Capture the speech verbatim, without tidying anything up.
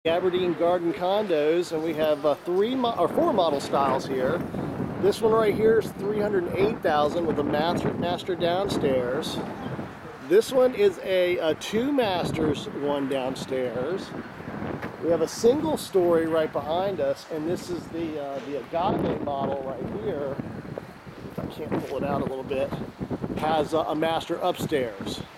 Gabardine Garden condos, and we have uh, three mo or four model styles here. This one right here is three hundred eight thousand dollars with a master master downstairs. This one is a, a two masters, one downstairs. We have a single story right behind us, and this is the uh, the agave model right here. If I can't pull it out a little bit, has a, a master upstairs.